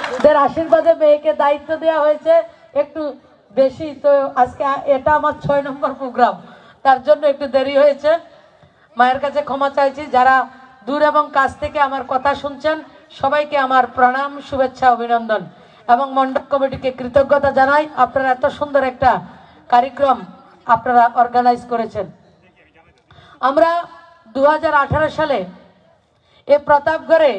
আশীর্বাদে মেয়েকে দায়িত্ব দেওয়া হয়েছে একটু বেশি, তো আজকে এটা আমার 6 নম্বর প্রোগ্রাম, তার জন্য একটু দেরি হয়েছে। মায়ের কাছে ক্ষমা চাইছি। যারা দূর এবং কাছ থেকে আমার কথা শুনছেন সবাইকে আমার প্রণাম, শুভেচ্ছা, অভিনন্দন এবং মণ্ডপ কমিটিকে কৃতজ্ঞতা জানাই। আপনারা এত সুন্দর একটা কার্যক্রম আপনারা অর্গানাইজ করেছেন। আমরা 2018 সালে এই প্রতাপগড়ে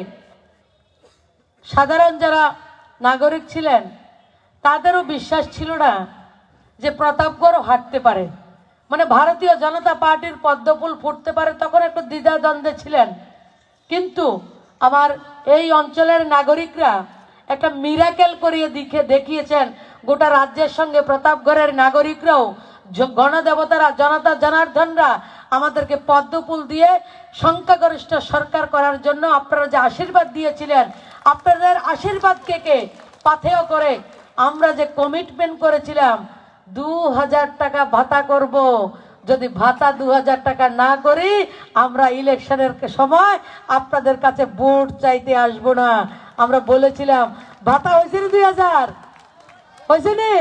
সাধারণ যারা নাগরিক ছিলেন তাদেরও বিশ্বাস ছিল না যে প্রতাপগড়ও হাঁটতে পারে, মানে ভারতীয় জনতা পার্টির পদ্মফুল ফুটতে পারে। তখন একটু দ্বিধাদ্বন্দ্বে ছিলেন, কিন্তু আমার এই অঞ্চলের নাগরিকরা একটা মিরাকেল করিয়ে দেখিয়েছেন। গোটা রাজ্যের সঙ্গে প্রতাপগড়ের নাগরিকরাও, গণদেবতারা, জনতা জনার্দনরা আমাদেরকে পদ্মফুল দিয়ে সংখ্যাগরিষ্ঠ সরকার করার জন্য আপনারা যে আশীর্বাদ দিয়েছিলেন, আপনাদের আশীর্বাদকে পাথেয় করে আমরা যে কমিটমেন্ট করেছিলাম 2000 টাকা ভাতা করব, যদি ভাতা 2000 টাকা না করি আমরা ইলেকশনের সময় আপনাদের কাছে ভোট চাইতে আসব না। আমরা বলেছিলাম ভাতা হয়েছে 2000 হয়েছে নি?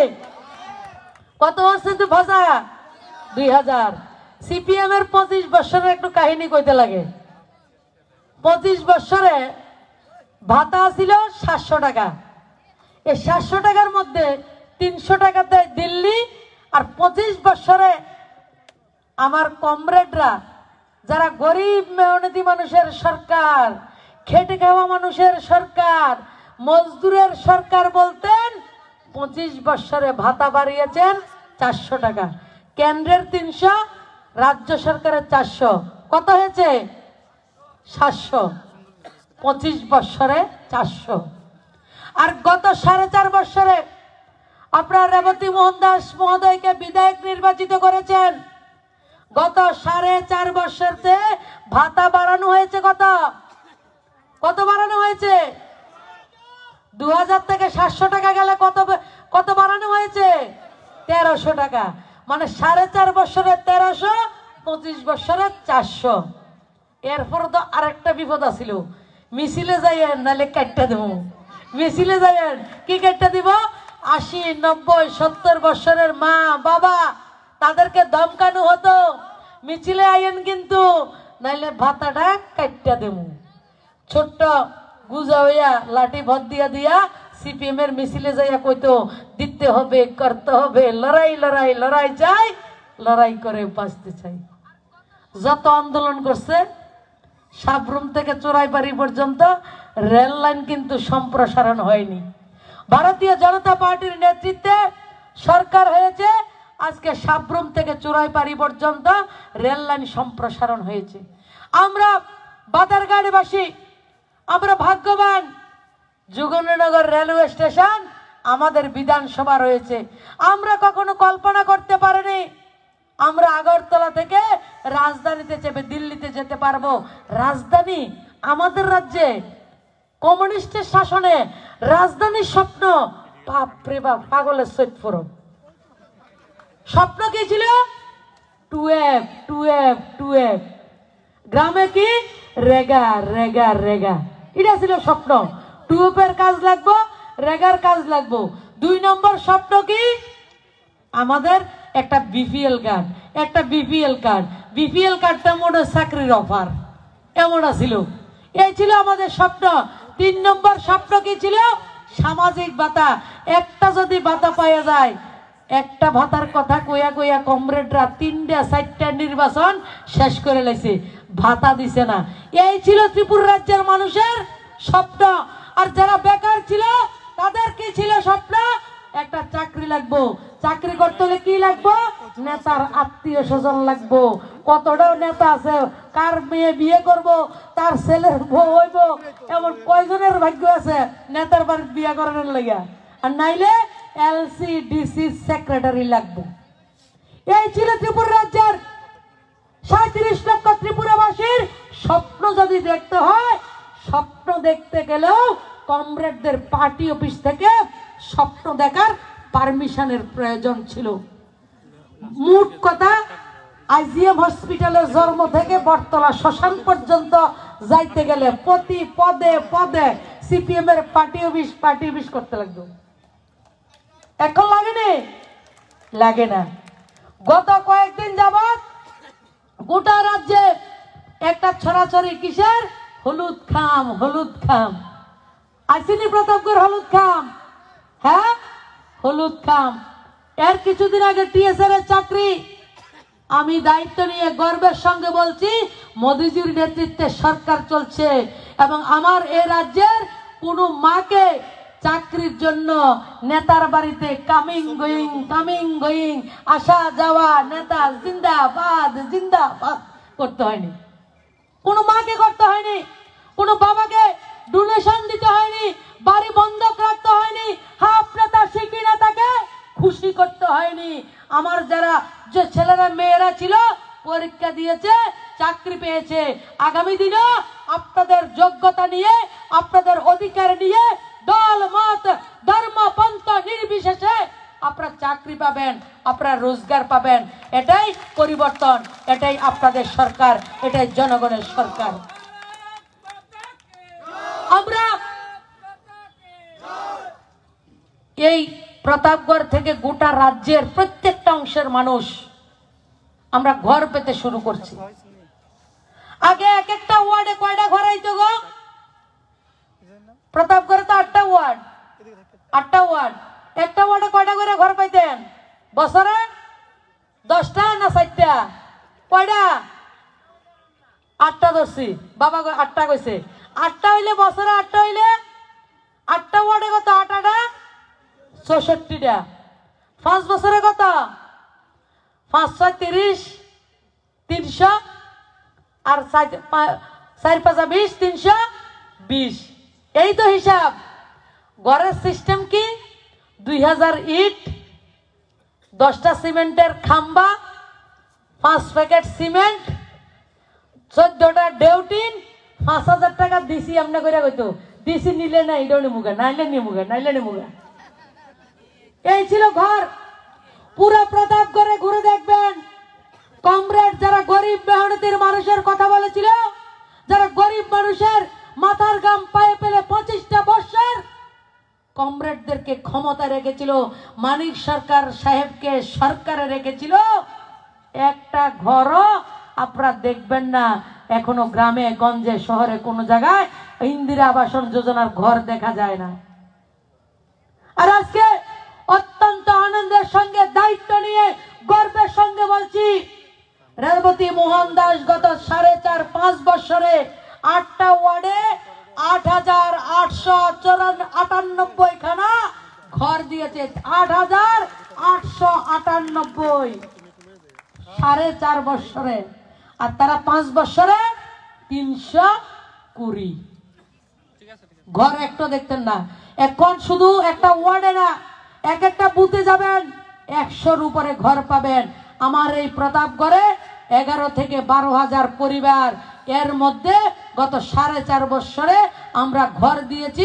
কত হচ্ছে তো ভাতা? 2000। সিপিএম এর 25 বছরের একটু কাহিনী কইতে লাগে। 25 বছরে ভাতা ছিল 700 টাকা। এই 700 টাকার মধ্যে 300 টাকা দেয় দিল্লি, আর 25 বছরে আমার কমরেডরা যারা গরিব মেহনতি মানুষের সরকার, খেটে খাওয়া মানুষের সরকার, মজদুরের সরকার বলতেন 25 বছরে ভাতা বাড়িয়েছেন 400 টাকা। কেন্দ্রের 300, রাজ্য সরকারের 400, কত হয়েছে? 700। 25 বছরে 400। আর গত 4.5 বছরে আপনারা রেবতী মোহন দাস মহোদয়কে বিধায়ক নির্বাচিত করেছেন। গত 4.5 বছরতে ভাতা বাড়ানো হয়েছে। কত বাড়ানো হয়েছে? 2000 থেকে 700 টাকা গেলে কত বাড়ানো হয়েছে? 1300 টাকা। মানে 4.5 বছরে 1300, 25 বছরে 400। এরপর তো আরেকটা বিপদ আছিল, মিছিলে যাইয়েন নাহলে কাটটা দেব। মিছিলে যাইয়েন, কি কাটটা দিব? 80, 90, 70 বছরের মা বাবা তাদেরকে ধমকানো হতো, মিছিলে আইয়েন কিন্তু নাইলে ভাতাটা কাটটা দেব। ছোট্ট গুজা হইয়া লাঠি ভর দিয়া সিপিএম এর মিছিলে যাইয়া কইতো দিতে হবে, করতে হবে, লড়াই লড়াই লড়াই চাই, লড়াই করে বাঁচতে চাই। যত আন্দোলন করছে সাবরুম থেকে চোরাইবাড়ি পর্যন্ত রেল লাইন কিন্তু সম্প্রসারণ হয়নি। ভারতীয় জনতা পার্টির নেতৃত্বে সরকার হয়েছে, আজকে সাবরুম থেকে চোরাইবাড়ি পর্যন্ত রেল লাইন সম্প্রসারণ হয়েছে। আমরা বাদারগাড়িবাসী, আমরা ভাগ্যবান। যোগেন্দ্রনগর রেলওয়ে স্টেশন আমাদের বিধানসভা রয়েছে। আমরা কখনো কল্পনা করতে পারিনি আমরা আগরতলা থেকে রাজধানীতে চেপে দিল্লিতে যেতে পারবো। রাজধানী আমাদের রাজ্যে, কমিউনিস্টের শাসনে রাজধানীর স্বপ্ন, বাপরে বাপ, পাগলের সৈয়দপুর। স্বপ্ন কি ছিল? 2F। গ্রামে কি? রেগা রেগা রেগা, এটা ছিল স্বপ্ন। 2F এর কাজ লাগবো, রেগার কাজ লাগবো। 2 নম্বর স্বপ্ন কি? আমাদের একটা বিপিএল কার্ড, বিপিএল কার্ডটা মোটে চাকরির অফার, এমন ছিল। এই ছিল আমাদের স্বপ্ন। 3 নম্বর স্বপ্ন কি ছিল? সামাজিক ভাতা। একটা যদি ভাতা পাওয়া যায়, একটা ভাতার কথা কইয়া কমরেডরা 3টা-4টা নির্বাচন শেষ করে লাইছে, ভাতা দিছে না। এই ছিল ত্রিপুরা রাজ্যের মানুষের স্বপ্ন। আর যারা বেকার ছিল তাদের কি ছিল স্বপ্ন? একটা চাকরি লাগবো। চাকরি করতে হলে কি লাগবো? নেতার আত্মীয় স্বজন লাগবো। কতটাও নেতা আছে, কার মেয়ে বিয়ে করব, তার ছেলের বউ হইব, এমন কয়জনের ভাগ্য আছে নেতার বাড়ির বিয়ে করানোর লাগিয়া। আর নাইলে LCDC সেক্রেটারি লাগবো। এই ছিল ত্রিপুরা রাজ্যের 37 লক্ষ ত্রিপুরাবাসীর স্বপ্ন। যদি দেখতে হয়, স্বপ্ন দেখতে গেলেও কমরেডদের পার্টি অফিস থেকে স্বপ্ন দেখার পারমিশনের প্রয়োজন ছিল। মোট কথা, আইজিএম হসপিটালের জন্ম থেকে বটতলা শ্মশান পর্যন্ত যাইতে গেলে প্রতি পদে পদে সিপিএম এর পার্টি অফিস করতে লাগতো। এখন লাগেনি? লাগে না। গত কয়েকদিন যাবত গোটা রাজ্যে একটা ছড়াছড়ি কিসের? হলুদ খাম। আসেনি প্রতাপগড় হলুদ খাম? হ্যাঁ, হলুদ খাম। এর কিছুদিন আগে টিএসআর এর চাকরি, আমি দায়িত্ব নিয়ে গর্বের সঙ্গে বলছি মোদিজির নেতৃত্বে সরকার চলছে এবং আমার এই রাজ্যের কোনো মাকে চাকরির জন্য নেতার বাড়িতে কামিং গোয়িং আসা যাওয়া, নেতা জিন্দাবাদ করতে হয়নি। কোনো মাকে করতে হয়নি, কোনো বাবাকে ডোনেশন দিতে হয়নি, বাড়ি বন্ধক রাখতে হয়নি, হাফ নেতা শিখি নেতাকে খুশি করতে হয়নি। আমার যারা যে ছেলেরা মেয়েরা ছিল পরীক্ষা দিয়েছে, চাকরি পেয়েছে, আগামী দিনে আপনাদের যোগ্যতা নিয়ে, আপনাদের অধিকার নিয়ে, দল মত ধর্ম পন্থ নির্বিশেষে আপনারা চাকরি পাবেন, আপনারা রোজগার পাবেন। এটাই পরিবর্তন, এটাই আপনাদের সরকার, এটাই জনগণের সরকার। আমরা এই প্রতাপগড় থেকে গোটা রাজ্যের প্রত্যেকটা অংশের মানুষ আমরা ঘর পেতে শুরু করছি। আগে এক একটা ওয়ার্ডে কয়টা ঘর আইতো গো? প্রতাপগড়ে তো 8টা ওয়ার্ড। একটা ওয়ার্ডে কয়টা করে ঘর পাইতেন বছরে? 10টা না 4টা? কয়টা? 8টা ধরছি। বাবা 8টা কইছে। 8টা হইলে বছরে 8টা হইলে 8টা ওয়ার্ডে কত? 8টা 64টা। 5 বছরে কত? 5 6 30, 300 আর 4 5 20, 320। এই তো হিসাব। ঘরের সিস্টেম কি? 2000 ইট, 10টা সিমেন্টের খাম্বা, 5 প্যাকেট সিমেন্ট, 14টা ডেউটিন, 5000 টাকা দিছি। আমরা করে কইতো দিছি, নিলে না এটাও নিমুগা, নাইলে নিমুগা। এই ছিল ঘর। পুরো প্রতাপগড়ে ঘুরে দেখবেন কমরেড যারা গরিব মেহনতির মানুষের কথা বলেছিল, যারা গরিব মানুষের মাথার ঘাম পায়ে পেলে 25টা বছর কমরেডদেরকে ক্ষমতা রেখেছিল, মানিক সরকার সাহেবকে সরকারে রেখেছিল, একটা ঘরও আপনারা দেখবেন না এখনো গ্রামে গঞ্জে শহরে কোনো জায়গায় ইন্দিরা আবাস যোজনার ঘর দেখা যায় না। আর আজকে অত্যন্ত আনন্দের সঙ্গে দায়িত্ব নিয়ে গর্বের সঙ্গে বলছি, রেবতী মোহন দাস গত 4.5-5 বছরে 8টা ওয়ার্ডে 8898 খানা ঘর দিয়েছে। 8898 4.5 বছরে। আর তারা 5 বছরে 320 ঘর একটা দেখতেন না। এখন শুধু একটা ওয়ার্ডে না, এক একটা বুথে যাবেন 100-র উপরে ঘর পাবেন। আমার এই প্রতাপগড়ে 11 থেকে 12,000 পরিবার, এর মধ্যে গত 4.5 বছরে আমরা ঘর দিয়েছি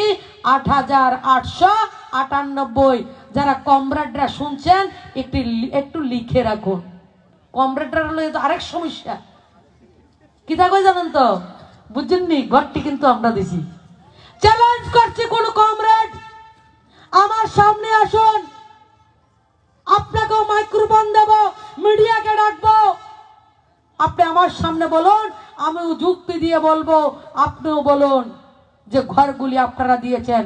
8898। যারা কমরেডরা শুনছেন একটু লিখে রাখুন। কমরেডরা হলো আরেক সমস্যা কি থাকবে জানেন তো? বুঝছেননি? ঘরটি কিন্তু আমরা দিছি। চ্যালেঞ্জ করছি কোন কমরেড আমার সামনে আসুন, আপনাকেও মাইক্রোফোন দেব, মিডিয়াকে ডাকবো, আপনি আমার সামনে বলুন, আমিও যুক্তি দিয়ে বলবো, আপনিও বলুন যে ঘরগুলি আপনারা দিয়েছেন।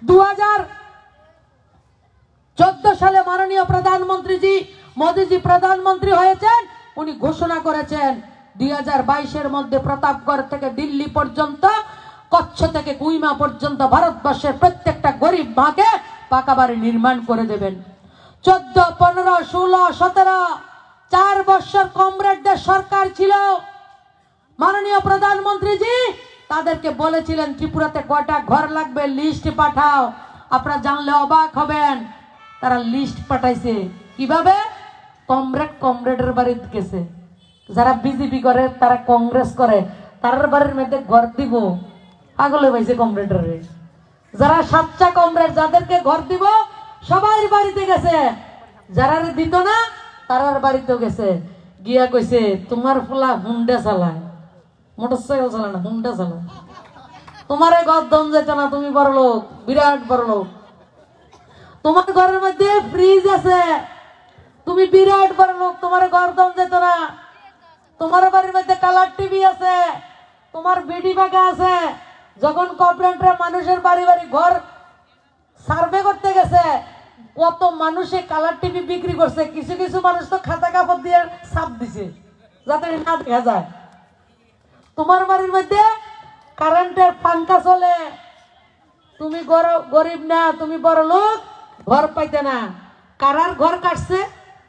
2014 সালে মাননীয় প্রধানমন্ত্রীজি মোদীজি প্রধানমন্ত্রী হয়েছেন, উনি ঘোষণা করেছেন 2022-এর মধ্যে প্রতাপগড় থেকে দিল্লি পর্যন্ত, কচ্ছ থেকে কুইমা পর্যন্ত ভারতবর্ষের প্রত্যেকটা গরিব মাকে পাকা বাড়ি নির্মাণ করে দেবেন। 14, 15, 16, 17 4 বছর কমরেডদের সরকার ছিল। মাননীয় প্রধানমন্ত্রীজি তাদেরকে বলেছিলেন ত্রিপুরাতে কয়টা ঘর লাগবে লিস্ট পাঠাও। আপনারা জানলে অবাক হবেন, তারা লিস্ট পাঠাইছে কিভাবে? কমরেডের বাড়িতে গেছে। যারা বিজেপি করে, তারা কংগ্রেস করে, তার বাড়ির মধ্যে ঘর দিব পাগলে পাইছে কমরেডের। যারা সাচ্চা কমরেড, যাদেরকে ঘর দিব সবার বাড়িতে গেছে, যারা দিত না তারার বাড়িতেও গেছে, গিয়া কইছে তোমার ফুলা হুন্ডা চালায়, মোটরসাইকেল চালায় না, হুন্ডা চালায়। তোমার ঘর দম যেত না, তুমি বড় লোক, বিরাট বড় লোক। তোমার ঘরের মধ্যে ফ্রিজ আছে, তুমি বিরাট বড় লোক, তোমার ঘর দম যেত না। তোমার বাড়ির মধ্যে কালার টিভি আছে, তোমার বিডি বাগা আছে। যখন কর্পোরেটরা মানুষের বাড়ি বাড়ি ঘর সার্ভে করতে গেছে, কত মানুষে কালার টিভি বিক্রি করছে। কিছু কিছু মানুষ তো খাতা কাপড় দিয়ে ছাপ দিছে যাতে না দেখা যায়। তোমার বাড়ির মধ্যে কারেন্টের পাঙ্খা চলে, তুমি গরিব না, তুমি বড় লোক, ঘর পাইতে না। কারার ঘর কাটছে?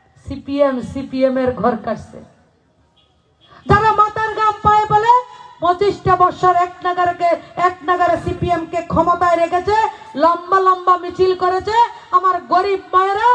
সিপিএম এর ঘর কাটছে। যারা মাথার গাম পায়ে বলে 25টা বছর এক নাগারে সিপিএম কে ক্ষমতায় রেখেছে, লম্বা লম্বা মিছিল করেছে, আমার গরিব মায়েরা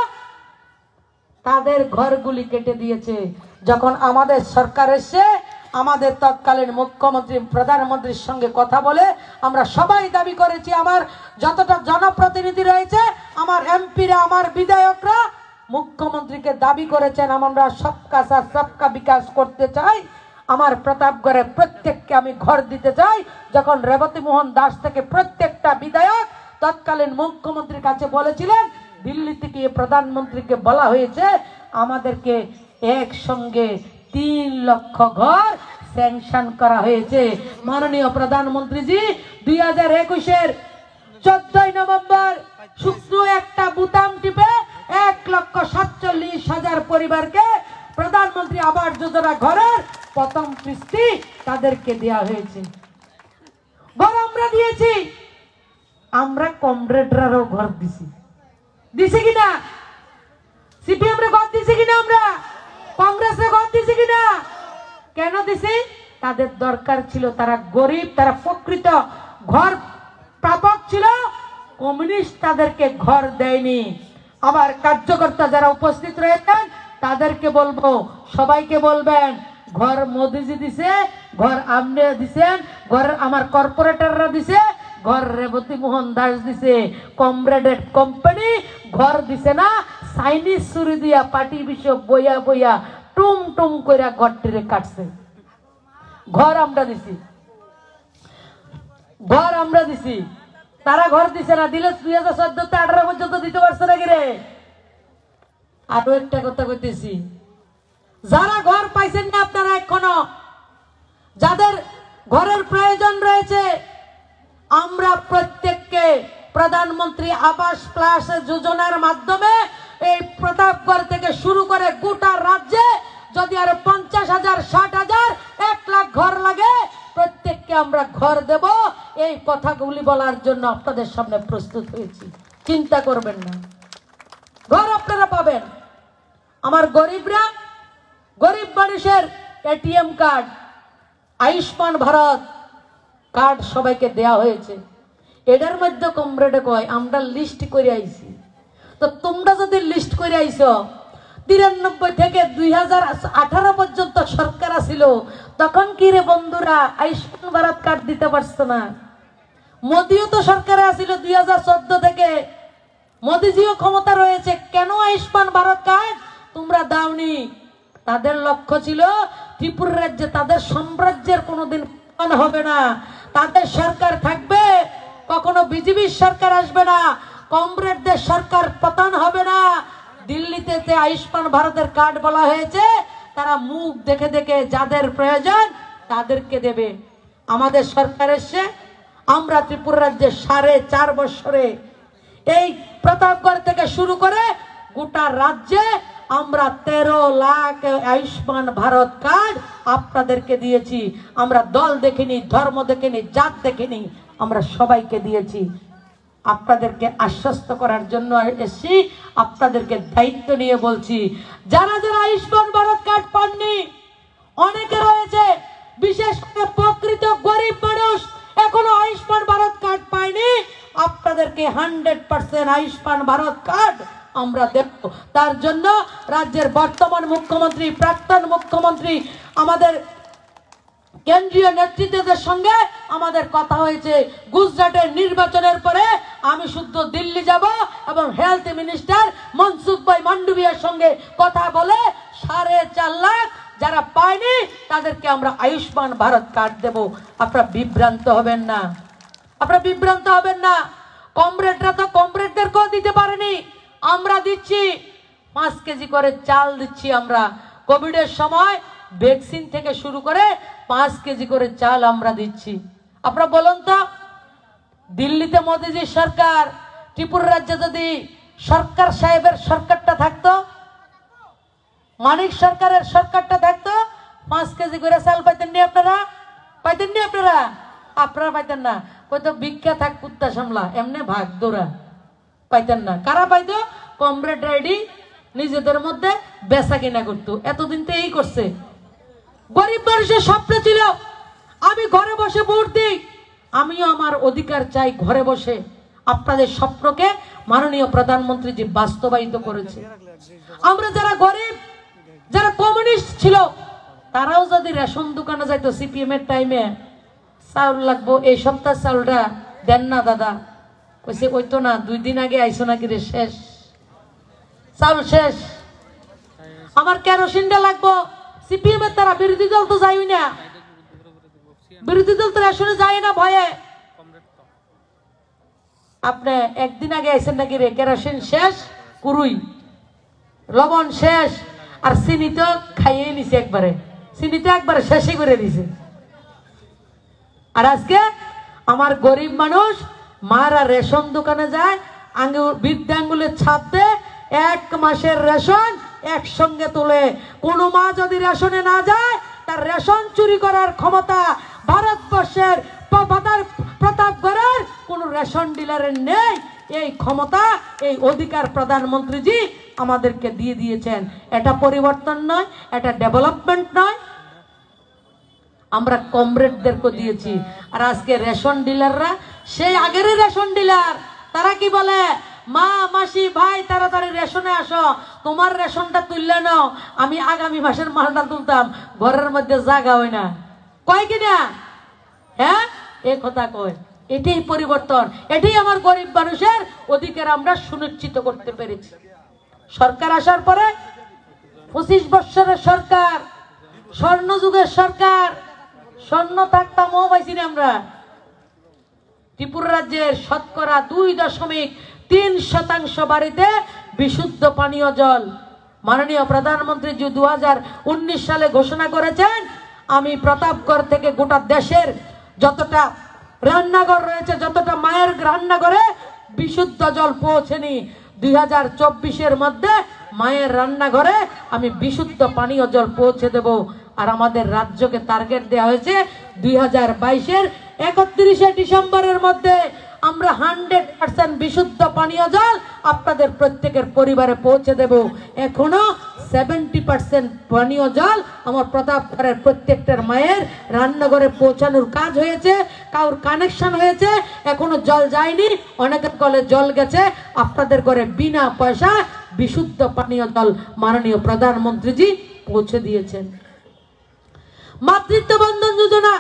তাদের ঘরগুলি কেটে দিয়েছে। যখন আমাদের সরকার এসে আমাদের তৎকালীন মুখ্যমন্ত্রী প্রধানমন্ত্রীর সঙ্গে কথা বলে আমরা সবাই দাবি করেছি, আমার যতটা জনপ্রতিনিধি রয়েছে, আমার এমপিরা, আমার বিধায়করা মুখ্যমন্ত্রীকে দাবি করেছেন আমরা সবকা সাথ সবকা বিকাশ করতে চাই, আমার প্রতাপগড়ে প্রত্যেককে আমি ঘর দিতে চাই। যখন রেবতী মোহন দাস থেকে প্রত্যেকটা বিধায়ক তৎকালীন মুখ্যমন্ত্রীর কাছে বলেছিলেন, দিল্লি থেকে প্রধানমন্ত্রীকে বলা হয়েছে আমাদেরকে একসঙ্গে 3 লক্ষ ঘর স্যাংশন করা হয়েছে। মাননীয় প্রধানমন্ত্রীজি 2021-এর 14 নভেম্বর শুক্র একটা বুতাম টিপে 1,47,000 পরিবারকে প্রধানমন্ত্রী আবাস যোজনা ঘরের প্রথম কিস্তি তাদেরকে দেওয়া হয়েছে। ঘর আমরা দিয়েছি, আমরা কমরেডরারও ঘর দিছি কিনা? সিপিএম রে ঘর দিছি কিনা? আমরা কংগ্রেস রে ঘর দিছি কিনা? কেন দিছি? তাদের দরকার ছিল, তারা গরিব, তারা প্রকৃত ঘর প্রাপক ছিল, কমিউনিস্ট তাদেরকে ঘর দেয়নি। আবার কার্যকর্তা যারা উপস্থিত রয়েছেন তাদেরকে বলবো, সবাইকে বলবেন, ঘর মোদিজি দিছে, ঘর আপনি দিছেন, ঘর আমার কর্পোরেটররা দিছে, ঘর রেবতী মোহন দাস দিছে, কমরেডের কোম্পানি ঘর দিছে না, চাইনিজ ছুরি দিয়া পাটি বিষয় বইয়া বইয়া টুম টুম করে ঘরটিরে কাটছে। ঘর আমরা দিছি, ঘর আমরা দিছি, তারা ঘর দিছে না। দিলে 2014-18 পর্যন্ত দিতে পারছে নাকি রে? আরো একটা কথা কইতেছি, যারা ঘর পাইছেন না আপনারা এখনো, যাদের ঘরের প্রয়োজন রয়েছে, আমরা প্রত্যেককে প্রধানমন্ত্রী আবাস প্লাস যোজনার মাধ্যমে এই প্রতাপগড় থেকে শুরু করে গোটা রাজ্যে যদি আরো 50,000, 60,000, 1 লাখ ঘর লাগে, প্রত্যেককে আমরা ঘর দেব। এই কথাগুলি বলার জন্য আপনাদের সামনে প্রস্তুত হয়েছি, চিন্তা করবেন না, ঘর আপনারা পাবেন। আমার গরিবরা, গরিব মানুষের ATM card, Ayushman Bharat card সবাইকে দেয়া হয়েছে। এটার মধ্যে কমরেডে কয় আমরা লিস্ট করে আইছি। তো তোমরা যদি লিস্ট করে আইছো, 93 থেকে 2018 পর্যন্ত সরকার ছিল, তখন কি রে বন্ধুরা আয়ুষ্মান ভারত কার্ড দিতে পারছো না? মোদিও তো সরকারে আছিল 2014 থেকে, মোদিজিও ক্ষমতা রয়েছে, কেন আয়ুষ্মান ভারত কার্ড তোমরা দাওনি? তাদের লক্ষ্য ছিল ত্রিপুরা রাজ্যে তাদের সাম্রাজ্যের কোনোদিন পতন হবে না, তাদের সরকার থাকবে, কখনো বিজেপির সরকার আসবে না, কমরেডদের সরকার পতন হবে না। দিল্লিতে যে আয়ুষ্মান ভারতের কার্ড বলা হয়েছে, তারা মুখ দেখে দেখে যাদের প্রয়োজন তাদেরকে দেবে। আমাদের সরকার এসে আমরা ত্রিপুরা রাজ্যে 4.5 বছরে এই প্রতাপগড় থেকে শুরু করে গোটা রাজ্যে আমরা 13 লাখ আয়ুষ্মান ভারত কার্ড আপনাদেরকে দিয়েছি। আমরা দল দেখিনি, ধর্ম দেখিনি, জাত দেখিনি, আমরা সবাইকে দিয়েছি। আপনাদেরকে আশ্বস্ত করার জন্য এসেছি, আপনাদেরকে দায়িত্ব নিয়ে বলছি, যারা যারা আয়ুষ্মান ভারত কার্ড পাননি, অনেকে রয়েছে, বিশেষ করে প্রকৃত গরিব মানুষ এখনো আয়ুষ্মান ভারত কার্ড পায়নি, আপনাদেরকে 100% আয়ুষ্মান ভারত কার্ড আমরা দেব। তার জন্য রাজ্যের বর্তমান মুখ্যমন্ত্রী, প্রাক্তন মুখ্যমন্ত্রী, আমাদের কেন্দ্রীয় নেতৃত্বদের সঙ্গে আমাদের কথা হয়েছে। গুজরাটের নির্বাচনের পরে আমি শুদ্ধ দিল্লি যাব এবং হেলথ মিনিস্টার মনসুখ ভাই মান্ডভিয়ার সঙ্গে কথা বলে 4.5 লাখ যারা পায়নি তাদেরকে আমরা আয়ুষ্মান ভারত কার্ড দেব। আপনারা বিভ্রান্ত হবেন না। আপনারা বিভ্রান্ত হবেন না। কমরেডরা তো কমরেডদেরকেও দিতে পারেনি, আমরা দিচ্ছি। 5 কেজি করে চাল দিচ্ছি আমরা। কোভিডের সময় ভ্যাকসিন থেকে শুরু করে 5 কেজি করে চাল আমরা দিচ্ছি। আপনারা বলুন তো, দিল্লিতে মোদিজির সরকার, ত্রিপুরা রাজ্যে যদি সরকার সাহেবের সরকারটা থাকতো, মানিক সরকারের সরকারটা থাকতো, 5 কেজি করে চাল পাইতেন নি আপনারা? পাইতেন নি আপনারা? আপনারা পাইতেন না। কইতো ভিক্ষা থাক কুত্তা সামলা, এমনি ভাগ দৌড়া। পাইতেন না। কারা পাইতো? কমরেড রাইডি নিজেদের মধ্যে বেচা কিনা করতো। এতদিন তো এই করছে। গরিব মানুষের স্বপ্ন ছিল আমি ঘরে বসে ভোট দিই, আমিও আমার অধিকার চাই ঘরে বসে। আপনাদের স্বপ্নকে মাননীয় প্রধানমন্ত্রী যে বাস্তবায়িত করেছে। আমরা যারা গরিব, যারা কমিউনিস্ট ছিল, তারাও যদি রেশন দোকানে যাইতো সিপিএম এর টাইমে, চাউল লাগবো, এই সপ্তাহ চাউলটা দেন না দাদা, কইছে ওই তো না, 2 দিন আগে আইসো নাকি রে, শেষ চাউল শেষ। আমার কেরোসিনটা লাগবো, সিপিএম এর তারা বিরোধী দল তো যাই না, বিরোধী দল তো রেশনে যায় না ভয়ে। আপনি একদিন আগে আইসেন নাকি রে, কেরোসিন শেষ, কুরুই লবণ শেষ, আর চিনি তো খাইয়ে নিছে একবারে, চিনি তো একবারে শেষই করে দিছে। আর আজকে আমার গরিব মানুষ মারা রেশন দোকানে যায়, বৃদ্ধা আঙ্গুলের ছাপ দে, 1 মাসের রেশন একসঙ্গে তোলে। কোন মা যদি রেশনে না যায়, তার রেশন চুরি করার ক্ষমতা ভারতবর্ষের প্রতাপগড়ের কোন রেশন ডিলারের নেই। এই ক্ষমতা, এই অধিকার প্রধানমন্ত্রীজি আমাদেরকে দিয়ে দিয়েছেন। এটা পরিবর্তন নয়, এটা ডেভেলপমেন্ট নয়, আমরা কমরেডদেরকে দিয়েছি। আর আজকে রেশন ডিলাররা সেই আগের রেশন ডিলার, তারা কি বলে, মা মাসি ভাই তাড়াতাড়ি রেশনে আসো, তোমার রেশনটা তুললে নাও, আমি আগামী মাসের মালটা তুলতাম, ঘরের মধ্যে জায়গা হয় না। কয় কিনা? হ্যাঁ, এই কথা কয়। এটাই পরিবর্তন, এটাই আমার গরিব মানুষের অধিকার আমরা সুনিশ্চিত করতে পেরেছি। সরকার আসার পরে 25 বছরের সরকার, স্বর্ণযুগের সরকার, স্বর্ণ থাকতামও পাইছি না আমরা। ত্রিপুরা রাজ্যের শতকরা 2.3% বাড়িতে বিশুদ্ধ পানীয় জল। মাননীয় প্রধানমন্ত্রী 2019 সালে ঘোষণা করেছেন, আমি প্রতাপগড় থেকে গোটা দেশের যতটা রান্নাঘর রয়েছে, যতটা মায়ের রান্নাঘরে বিশুদ্ধ জল পৌঁছেনি, 2024-এর মধ্যে মায়ের রান্নাঘরে আমি বিশুদ্ধ পানীয় জল পৌঁছে দেব। আর আমাদের রাজ্যকে টার্গেট দেওয়া হয়েছে 2022-এর 31শে ডিসেম্বরের মধ্যে আমরা 100% বিশুদ্ধ পানীয় জল আপনাদের প্রত্যেকের পরিবারে পৌঁছে দেব। এখনো 70% পানীয় জল আমার প্রতাপগড়ের প্রত্যেকটার মায়ের রান্নাঘরে পৌঁছানোর কাজ হয়েছে, কারোর কানেকশন হয়েছে, এখনো জল যায়নি, অনেকের কলে জল গেছে। আপনাদের ঘরে বিনা পয়সা বিশুদ্ধ পানীয় জল মাননীয় প্রধানমন্ত্রীজি পৌঁছে দিয়েছেন। মাতৃত্ব বন্ধন যোজনা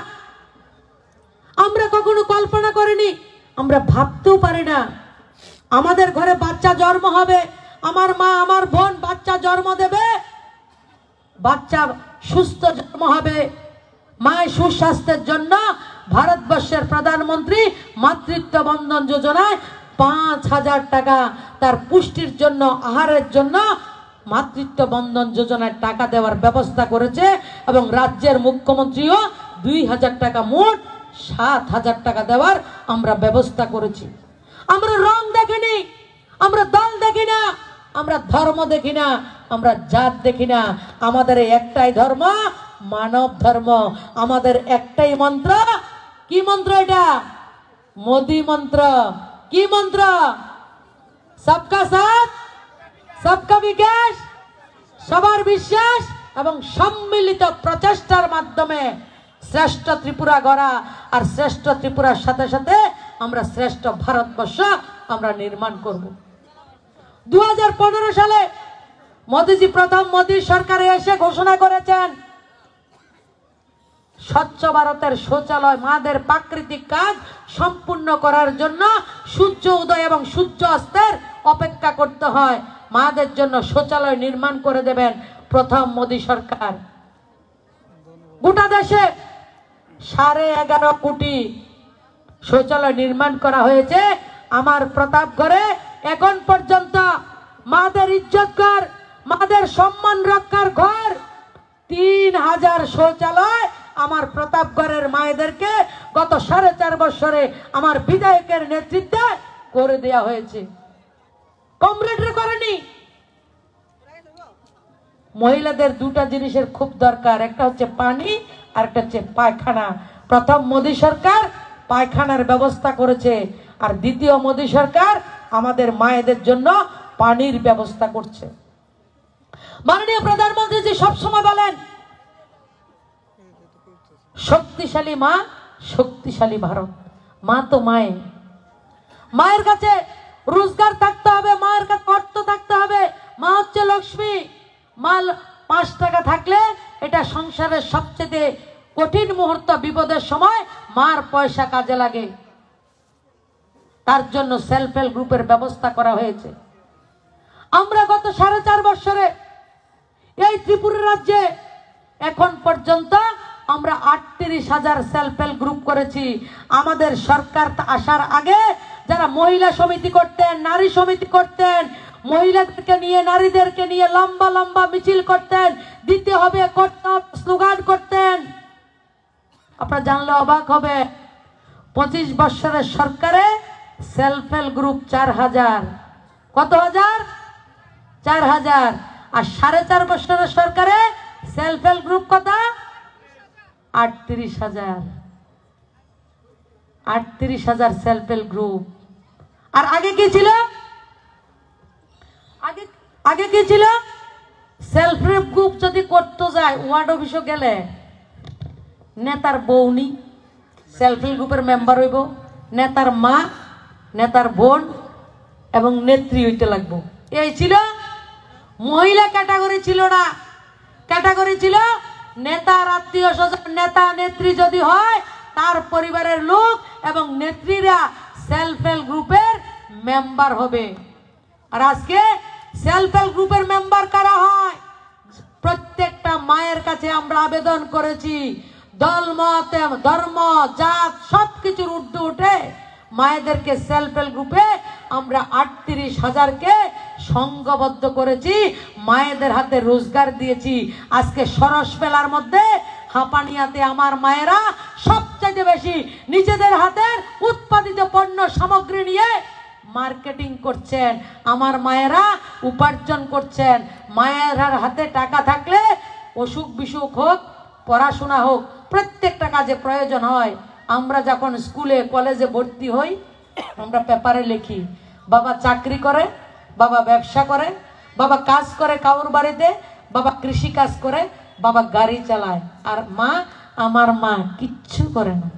আমরা কখনো কল্পনা করিনি, আমরা ভাবতেও পারি না। আমাদের ঘরে বাচ্চা জন্ম হবে, আমার মা আমার বোন বাচ্চা জন্ম দেবে, বাচ্চা সুস্থ জন্ম হবে, মায়ের সুস্বাস্থ্যের জন্য ভারতবর্ষের প্রধানমন্ত্রী মাতৃত্ব বন্ধন যোজনায় 5,000 টাকা তার পুষ্টির জন্য, আহারের জন্য মাতৃত্ব বন্ধন যোজনায় টাকা দেওয়ার ব্যবস্থা করেছে। এবং রাজ্যের মুখ্যমন্ত্রীও 2,000 টাকা, মোট 7,000 টাকা দেওয়ার আমরা ব্যবস্থা করেছি। আমরা রং দেখিনি, আমরা দল দেখি না, আমরা ধর্ম দেখি না, আমরা জাত দেখি না। আমাদের একটাই ধর্ম, মানব ধর্ম। আমাদের একটাই মন্ত্র। কি মন্ত্র এটা? মোদি মন্ত্র। কি মন্ত্র? সবকা সাথ, সবকা বিকাশ, সবার বিশ্বাস এবং সম্মিলিত প্রচেষ্টার মাধ্যমে শ্রেষ্ঠ ত্রিপুরা গড়া। আর শ্রেষ্ঠ ত্রিপুরার সাথে সাথে আমরা শ্রেষ্ঠ ভারতবর্ষ আমরা নির্মাণ করব। 2015 সালে মোদিজি প্রথম মোদী সরকারে এসে ঘোষণা করেছেন, স্বচ্ছ ভারতের শৌচালয়, মাদের প্রাকৃতিক কাজ সম্পূর্ণ করার জন্য সূর্য উদয় এবং সূর্য অস্তের অপেক্ষা করতে হয়, মাদের জন্য শৌচালয় নির্মাণ করে দেবেন প্রথম মোদী সরকার। গোটা দেশে 11.5 কোটি শৌচালয় নির্মাণ করা হয়েছে আমার প্রতাপগড়ে। এখন পর্যন্ত মাদের ইজ্জত ঘর, মাদের সম্মান রক্ষার ঘর 3000 শৌচালয় আমার প্রতাপগড়ের মায়েদেরকে গত 4.5 বছরে আমার বিধায়কের নেতৃত্বে করে দেয়া হয়েছে। কমরেডরা করেনি। মহিলাদের দুটা জিনিসের খুব দরকার, একটা হচ্ছে পানি আর একটা হচ্ছে পায়খানা। প্রথম মোদী সরকার পায়খানার ব্যবস্থা করেছে, আর দ্বিতীয় মোদী সরকার আমাদের মায়েদের জন্য পানির ব্যবস্থা করছে। মাননীয় প্রধানমন্ত্রী সবসময় বলেন শক্তিশালী মা, শক্তিশালী ভারত। মা তো মায়ের কাছে রোজগার থাকতে হবে, মায়ের কাছে অর্থ থাকতে হবে। মা হচ্ছে লক্ষ্মী। মা 5 টাকা থাকলে এটা সংসারের সবচেয়ে কঠিন মুহূর্ত, বিপদের সময় মার পয়সা কাজে লাগে। তার জন্য সেলফ হেল্প গ্রুপের ব্যবস্থা করা হয়েছে। আমরা গত 4.5 বছরে এই ত্রিপুরা রাজ্যে এখন পর্যন্ত আমরা 38,000 সেলফ হেল্প গ্রুপ করেছি। আমাদের সরকার আসার আগে যারা মহিলা সমিতি করতেন, নারী সমিতি করতেন, মহিলাদেরকে নিয়ে, নারীদেরকে নিয়ে লম্বা লম্বা মিছিল করতেন, দিতে হবে, করতে হবে, স্লোগান করতেন। আপনারা জানলে অবাক হবে, 25 বছরের সরকারে সেলফ হেল্প গ্রুপ 4000। কত হাজার? 4000। আর 4.5 বছরের সরকারে সেলফ হেল্প গ্রুপ কত? 38,000। 38,000 সেলফ হেল্প গ্রুপ। আর আগে কি ছিল? আগে কি ছিল? সেলফ হেল্প গ্রুপ যদি করতে যায়, ওয়ার্ড অফিসে গেলে নেতার বউনি সেলফ হেল্প গ্রুপের মেম্বার হইব, নেতার মা, নেতার বোন এবং নেত্রী হইতে লাগবো। এই ছিল। মহিলা ক্যাটাগরি ছিল না। ক্যাটাগরি ছিল নেতার আত্মীয় স্বজন, নেতা নেত্রী যদি হয় তার পরিবারের লোক এবং নেত্রীরা সেলফ হেল্প গ্রুপের মেম্বার হবে। আর আজকে সেলফ হেল্প গ্রুপের মেম্বার কারা হয়? প্রত্যেকটা মায়ের কাছে আমরা আবেদন করেছি, দল মত, ধর্ম, জাত সবকিছুর ঊর্ধ্বে উঠে মায়েদেরকে সেলফ হেল্প গ্রুপে আমরা 38,000কে সংঘবদ্ধ করেছি, মায়েদের হাতে রোজগার দিয়েছি। আজকে সরস মেলার মধ্যে হাঁপানিয়াতে আমার মায়েরা সবচেয়ে বেশি নিজেদের হাতের উৎপাদিত পণ্য সামগ্রী নিয়ে মার্কেটিং করছেন। আমার মায়েরা উপার্জন করছেন। মায়ের হাতে টাকা থাকলে অসুখ বিসুখ হোক, পড়াশোনা হোক, প্রত্যেকটা কাজে প্রয়োজন হয়। আমরা যখন স্কুলে কলেজে ভর্তি হই, আমরা পেপারে লিখি বাবা চাকরি করে, বাবা ব্যবসা করে, বাবা কাজ করে কাউর বাড়িতে, বাবা কৃষি কাজ করে, বাবা গাড়ি চালায়। আর মা, আমার মা কিচ্ছু করে না।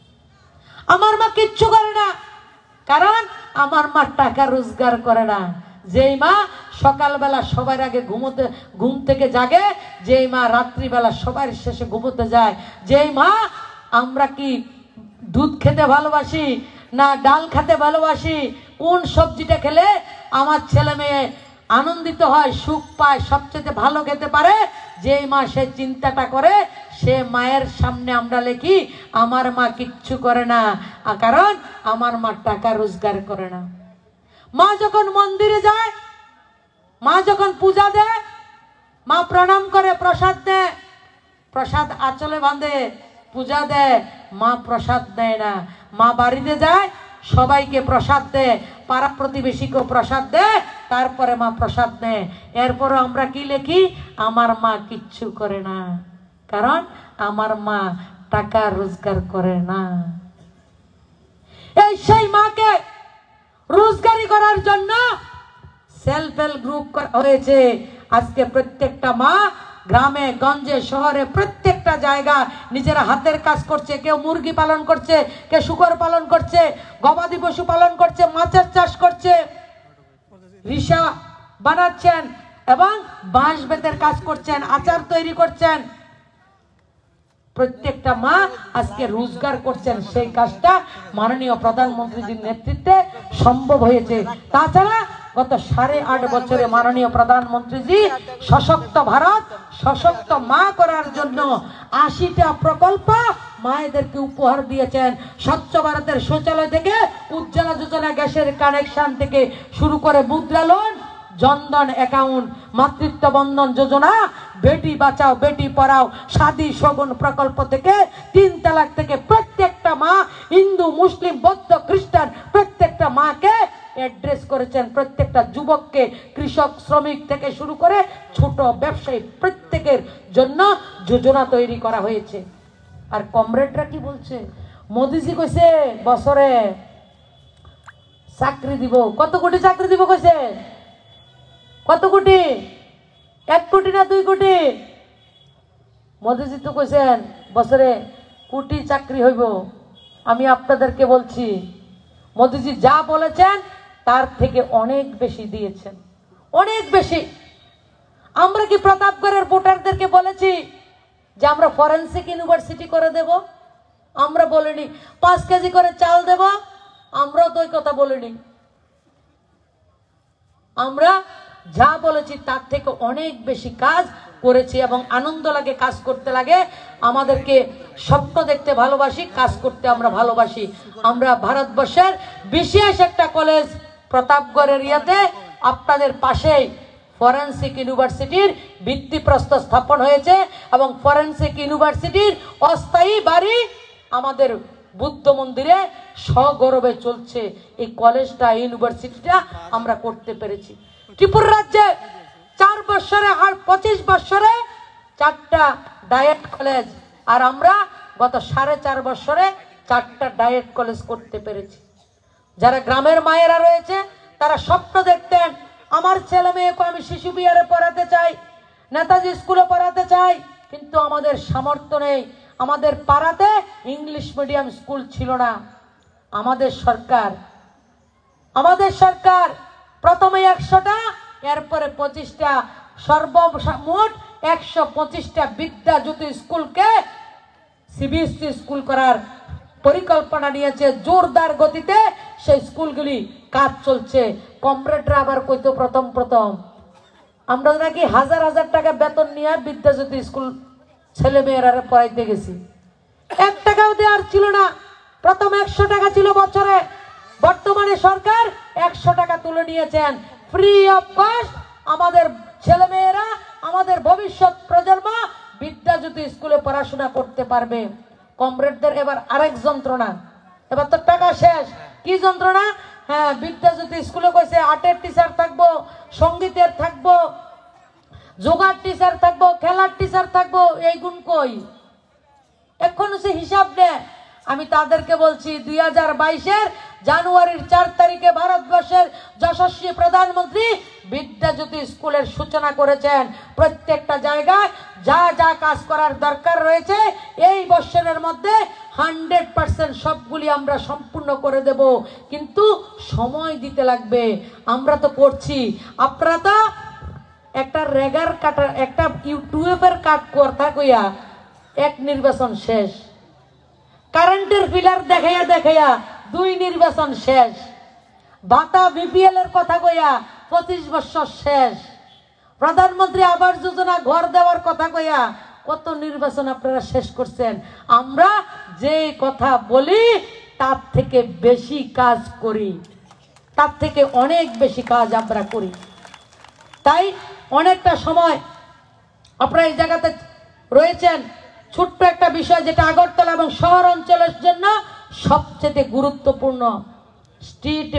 আমার মা কিচ্ছু করে না, কারণ আমার মা টাকা রোজগার করে না। যেই মা সকালবেলা সবার আগে ঘুম থেকে জাগে, যেই মা রাত্রিবেলা সবার শেষে ঘুমোতে যায়, যেই মা, আমরা কি দুধ খেতে ভালোবাসি না ডাল খেতে ভালোবাসি, কোন সবজিটা খেলে আমার ছেলে মেয়ে আনন্দিত হয়, সুখ পায়, সবচেয়ে ভালো খেতে পারে, যেই মা সে চিন্তাটা করে, সে মায়ের সামনে আমরা লিখি আমার মা কিচ্ছু করে না, কারণ আমার মা টাকা রোজগার করে না। মা যখন মন্দিরে যায়, মা যখন পূজা দেয়, মা প্রণাম করে, প্রসাদ দেয়, প্রসাদ আঁচলে বাঁধে, পূজা দেয়, মা প্রসাদ দেয় না। মা বাড়িতে যায়, সবাইকে প্রসাদ দেয়, পাড়া প্রতিবেশীকেও প্রসাদ দেয়, তারপরে মা প্রসাদ দেয়। এরপরে আমরা কি লিখি? আমার মা কিচ্ছু করে না, কারণ আমার মা টাকা রোজগার করে না। এই সেই মাকে রোজগারি করার জন্য সেলফ হেল্প গ্রুপ করা হয়েছে। আজকে প্রত্যেকটা মা গ্রামে গঞ্জে শহরে প্রত্যেকটা জায়গা নিজেরা হাতের কাজ করছে। কেউ মুরগি পালন করছে, কেউ শুকর পালন করছে, গবাদি পশু পালন করছে, মাছের চাষ করছে, রিসা বানাচ্ছেন এবং বাঁশ বেতের কাজ করছেন, আচার তৈরি করছেন। প্রত্যেকটা মা আজকে রোজগার করছেন। সেই কাজটা মাননীয় প্রধানমন্ত্রীর নেতৃত্বে সম্ভব হয়েছে। তাছাড়া গত 8.5 বছরে মাননীয় প্রধানমন্ত্রীজি সশক্ত ভারত সশক্ত মা করার জন্য 80টা প্রকল্প মায়েদেরকে উপহার দিয়েছেন। স্বচ্ছ ভারতের শৌচালয় থেকে উজ্জ্বলা যোজনা, গ্যাসের কানেকশন থেকে শুরু করে মুদ্রা লোন, জনধন অ্যাকাউন্ট, মাতৃত্ব বন্ধন যোজনা, বেটি বাঁচাও বেটি পড়াও, শাদী শগুন প্রকল্প থেকে 3 তালাক থেকে প্রত্যেকটা মা, হিন্দু মুসলিম বৌদ্ধ খ্রিস্টান প্রত্যেকটা মাকে অ্যাড্রেস করেছেন। প্রত্যেকটা যুবককে, কৃষক শ্রমিক থেকে শুরু করে ছোট ব্যবসায়ী প্রত্যেকের জন্য যোজনা তৈরি করা হয়েছে। আর কমরেডরা কি বলছে? মোদিজি কইছে বছরে চাকরি দিব। কত কোটি চাকরি দিব কইছে? কত কোটি? 1 কোটি না 2 কোটি? মোদিজি তো কইছেন বছরে কোটি চাকরি হইব। আমি আপনাদেরকে বলছি, মোদিজি যা বলেছেন তার থেকে অনেক বেশি দিয়েছেন, অনেক বেশি। আমরা কি প্রতাপগড়ের ভোটারদেরকে বলেছি যে আমরা ফরেন্সিক ইউনিভার্সিটি করে দেব? আমরা বলিনি। 5 কেজি করে চাল দেব? আমরাও তো ওই কথা বলিনি। আমরা যা বলেছি তার থেকে অনেক বেশি কাজ করেছি এবং আনন্দ লাগে, কাজ করতে লাগে। আমাদেরকে স্বপ্ন দেখতে ভালোবাসি, কাজ করতে আমরা ভালোবাসি। আমরা ভারতবর্ষের বিশেষ একটা কলেজ প্রতাপগড় এরিয়াতে আপনাদের পাশেই ফরেন্সিক ইউনিভার্সিটির ভিত্তিপ্রস্তর স্থাপন হয়েছে এবং ফরেন্সিক ইউনিভার্সিটির অস্থায়ী বাড়ি আমাদের বুদ্ধ মন্দিরে সগৌরবে চলছে। এই কলেজটা, ইউনিভার্সিটিটা আমরা করতে পেরেছি। ত্রিপুরা রাজ্যে 4 বছরে আর 25 বছরে 4টা ডায়েট কলেজ, আর আমরা গত 4.5 বছরে 4টা ডায়েট কলেজ করতে পেরেছি। যারা গ্রামের মায়েরা রয়েছে তারা স্বপ্ন দেখতেন আমার ছেলে মেয়েকে আমি শিশু বিহারে পড়াতে চাই, নেতাজি স্কুলে পড়াতে চাই, কিন্তু আমাদের সামর্থ্য নেই। আমাদের পাড়াতে ইংলিশ মিডিয়াম স্কুল ছিল না। আমাদের সরকার প্রথমে 100টা, এরপরে 25টা, সর্বমোট 125টা বিদ্যা জ্যোতি স্কুলকে সিবিএসসি স্কুল করার পরিকল্পনা নিয়েছে। জোরদার গতিতে সেই স্কুলগুলি কাজ চলছে। কমরেডরা আবার কইতো প্রথম আমরা নাকি হাজার টাকা বেতন নিয়ে বিদ্যাজ্যোতি স্কুল ছেলে মেয়েরা পড়াইতে গেছি। 1 টাকাও দেওয়ার ছিল না। প্রথম 100 টাকা ছিল বছরে, বর্তমানে সরকার 100 টাকা তুলে নিয়েছেন। ফ্রি অফ কস্ট আমাদের ছেলে মেয়েরা, আমাদের ভবিষ্যৎ প্রজন্ম বিদ্যাজ্যোতি স্কুলে পড়াশোনা করতে পারবে। কমরেডদের এবার আরেক যন্ত্রণা, এবার তো টাকা শেষ। কি যন্ত্রণা? হ্যাঁ, বিদ্যাজ্যোতি স্কুলে কইছে আর্টের টিচার থাকবো, সঙ্গীতের থাকবো, যোগার টিচার থাকবো, খেলার টিচার থাকবো। এই গুণ কই? এখন সে হিসাব নেয়। আমি তাদেরকে বলছি 2022-এর জানুয়ারির 4 তারিখে ভারতবর্ষের যশস্বী প্রধানমন্ত্রী বিদ্যাজ্যোতি স্কুলের সূচনা করেছেন। প্রত্যেকটা জায়গায় যা যা কাজ করার দরকার রয়েছে এই বছরের মধ্যে 100% সবগুলি আমরা সম্পূর্ণ করে দেব, কিন্তু সময় দিতে লাগবে। আমরা তো করছি, আপনারা তো একটা রেগার কাটার, একটা ইউটিউবের কাট কথা কইয়া 1 নির্বাচন শেষ, কারেন্টের পিলার দেখাইয়া 2 নির্বাচন শেষ, ভাতা বিপিএল এর কথা কইয়া 25 বছর শেষ, প্রধানমন্ত্রী আবাস যোজনা ঘর দেওয়ার কথা কইয়া কত নির্বাচন আপনারা শেষ করছেন। আমরা যে কথা বলি তার থেকে বেশি কাজ করি, তার থেকে অনেক বেশি কাজ আমরা করি। তাই অনেকটা সময় আপনারা এই জায়গাতে রয়েছেন। ছোট্ট একটা বিষয় যেটা আগরতলা এবং শহর অঞ্চলের জন্য সবচেয়ে গুরুত্বপূর্ণ, স্ট্রিট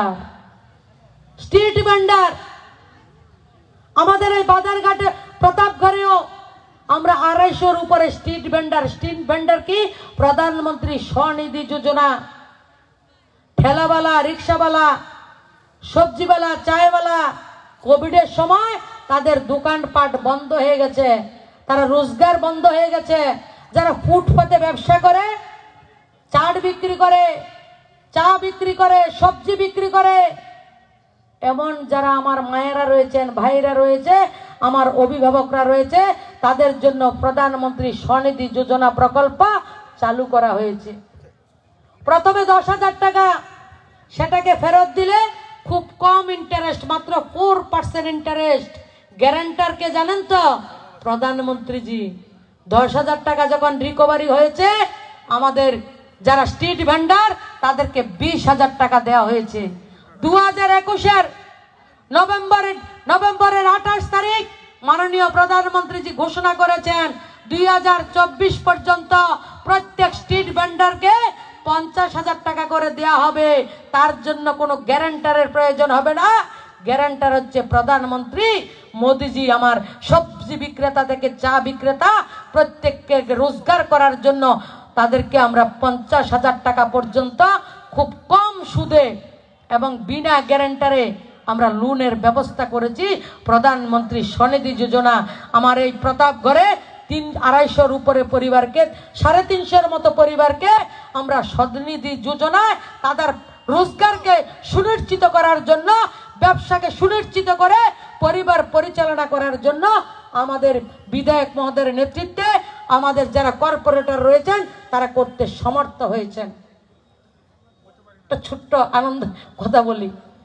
ভেন্ডার। আমাদের এই বাজারঘাটে প্রতাপগড়েও আমরা 250-র উপরে স্ট্রিট ভেন্ডার কি? প্রধানমন্ত্রী স্বনিধি যোজনা। ঠেলাওয়ালা, রিক্সাওয়ালা, সবজিওয়ালা, চায়ওয়ালা কোভিডের সময় তাদের দোকানপাট বন্ধ হয়ে গেছে, তারা রোজগার বন্ধ হয়ে গেছে। যারা ফুটপাতে ব্যবসা করে, চাট বিক্রি করে, চা বিক্রি করে, সবজি বিক্রি করে, এমন যারা আমার মায়েরা রয়েছেন, ভাইরা রয়েছে, আমার অভিভাবকরা রয়েছে, তাদের জন্য প্রধানমন্ত্রী স্বনিধি যোজনা প্রকল্প চালু করা হয়েছে। প্রথমে 10,000 টাকা, সেটাকে ফেরত দিলে খুব কম ইন্টারেস্ট, মাত্র 4% ইন্টারেস্ট। গ্যারান্টার কে জানেন তো? প্রধানমন্ত্রীজি। 10,000 টাকা যখন রিকভারি হয়েছে, আমাদের যারা স্ট্রিট ভেন্ডার তাদেরকে 20,000 টাকা দেওয়া হয়েছে। 2021-এর নভেম্বরের 28 তারিখ মাননীয় প্রধানমন্ত্রীজি ঘোষণা করেছেন 2024 পর্যন্ত প্রত্যেক স্ট্রিট ভেন্ডারকে 50,000 টাকা করে দেওয়া হবে। তার জন্য কোনো গ্যারান্টারের প্রয়োজন হবে না। গ্যারান্টার হচ্ছে প্রধানমন্ত্রী মোদিজি। আমার সবজি বিক্রেতা থেকে চা বিক্রেতা প্রত্যেককে রোজগার করার জন্য তাদেরকে আমরা 50,000 টাকা পর্যন্ত খুব কম সুদে এবং বিনা গ্যারান্টারে আমরা লোনের ব্যবস্থা করেছি। প্রধানমন্ত্রী স্বনিধি যোজনা আমার এই প্রতাপগড়ে 250-এর উপরে পরিবারকে, 350-এর মতো পরিবারকে আমরা স্বনিধি যোজনায় তাদের রোজগারকে সুনিশ্চিত করার জন্য, ব্যবসাকে সুনিশ্চিত করে পরিবার পরিচালনা করার জন্য আমাদের বিধায়ক মহোদয়ের নেতৃত্বে আমাদের যারা কর্পোরেটর রয়েছেন তারা করতে সমর্থ হয়েছেন। একটা ছোট্ট আনন্দ কথা বলি।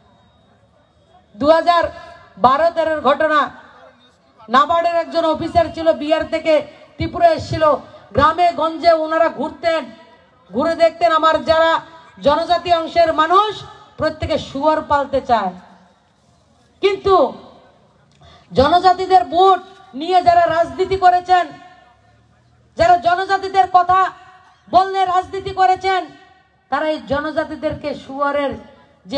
2012-13 ঘটনা। নাবার্ডের একজন অফিসার ছিল, বিহার থেকে ত্রিপুরা এসেছিল। গ্রামে গঞ্জে ওনারা ঘুরতেন, ঘুরে দেখতেন আমার যারা জনজাতি অংশের মানুষ প্রত্যেকে শুয়োর পালতে চায়, কিন্তু জনজাতিদের ভোট নিয়ে যারা রাজনীতি করেছেন, যারা জনজাতিদের কথা বললে রাজনীতি করেছেন, তারা এই জনজাতিদেরকে শুয়োরের যে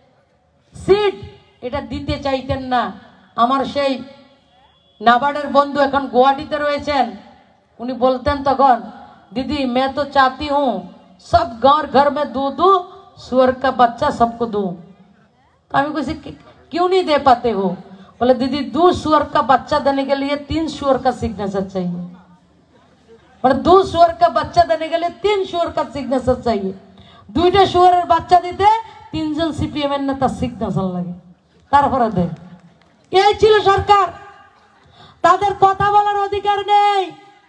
সিট এটা দিতে চাইতেন না। আমার সেই নাবার্ডের বন্ধু এখন গুয়াহাটিতে রয়েছেন, উনি বলতেন তখন, दीदी मैं तो चाहती हूँ सब गांव घर में दूध सुअर का बच्चा सबको दूं। तो हमें किसी क्यों नहीं दे पाते हो? बोले दीदी 2 सुअर का बच्चा देने के लिए 3 सुअर का सिग्नेचर चाहिए, और 2 सुअर का बच्चा देने के लिए 3 सुअर का सिग्नेचर चाहिए। 2টা শুয়োরের বাচ্চা দিতে 3 জন সিপিএম এর নেতা সিগনেচার লাগে, তারপরে দেয়। এই ছিল সরকার। তাদের কথা বলার অধিকার নেই।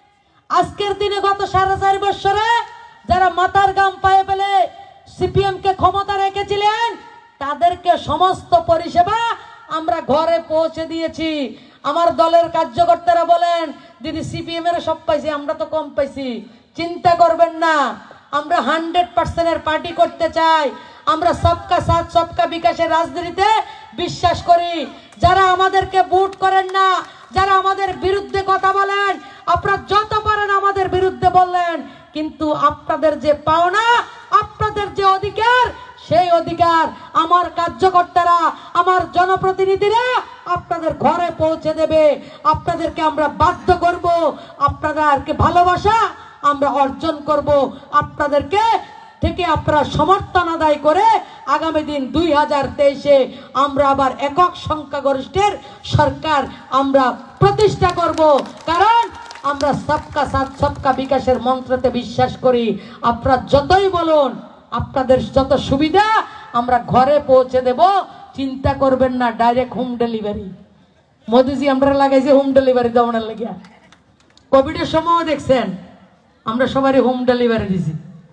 আজকের দিনে গত 4.5 বছরে যারা মাথার গাম পায়ে ফেলে সিপিএম কে ক্ষমতা রেখেছিলেন তাদেরকে সমস্ত পরিষেবা আমরা ঘরে পৌঁছে দিয়েছি। আমার দলের কার্যকর্তারা বলেন, দিদি সিপিএম এর সব পাইছি, আমরা তো কম পাইছি। চিন্তা করবেন না, আমরা 100% পার্টি করতে চাই। আমরা সবকা সাথ সবকা বিকাশের রাজনীতিতে বিশ্বাস করি। যারা আমাদেরকে ভোট করেন না, যারা আমাদের বিরুদ্ধে কথা বলেন, আপনারা যত পারেন আমাদের বিরুদ্ধে বললেন, কিন্তু আপনাদের যে পাওনা, আপনাদের যে অধিকার, সেই অধিকার আমার কার্যকর্তারা, আমার জনপ্রতিনিধিরা আপনাদের ঘরে পৌঁছে দেবে। আপনাদেরকে আমরা বাধ্য করব, আপনাদেরকে ভালোবাসা আমরা অর্জন করব। আপনাদেরকে থেকে আপনারা সমর্থন আদায় করে আগামী দিন 2023-এ আমরা আবার একক সংখ্যাগরিষ্ঠের সরকার আমরা প্রতিষ্ঠা করব। কারণ আমরা সবকা সাথ সবকা বিকাশের মন্ত্রতে বিশ্বাস করি। আপনারা যতই বলুন, আপনাদের যত সুবিধা আমরা ঘরে পৌঁছে দেব। চিন্তা করবেন না, ডাইরেক্ট হোম ডেলিভারি। মোদিজি আমরা লাগাইছি হোম ডেলিভারি দেওয়ার লাগিয়া। কোভিডের সময় দেখছেন আমরা সবারই হোম ডেলিভারি দিছি।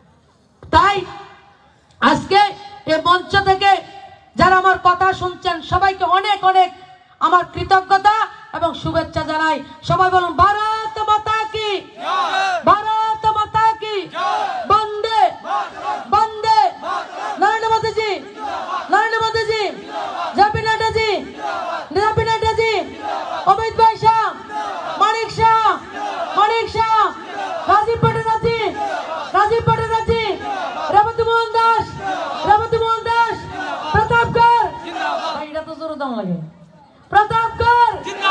তাই আজকে এই মঞ্চ থেকে যারা আমার কথা শুনছেন সবাইকে অনেক অনেক আমার কৃতজ্ঞতা এবং শুভেচ্ছা জানাই। সবাই বলুন ভারত মাতা কি, ভারত মাতা কি, বন্দে বন্দে, নরেন্দ্র মোদীজি, নরেন্দ্র মোদীজি, জেপি নাড্ডাজি, জেপি নাড্ডাজি, অমিত ভাই শাহ, মানিক শাহ, মানিক শাহ, রাজীব পটেলজি, রাজীব পটেলজি, রেবতী মোহন দাস, রেবতী মোহন দাস, প্রতাপগড়, এটা তো জোর দাম লাগে, প্রতাপগড়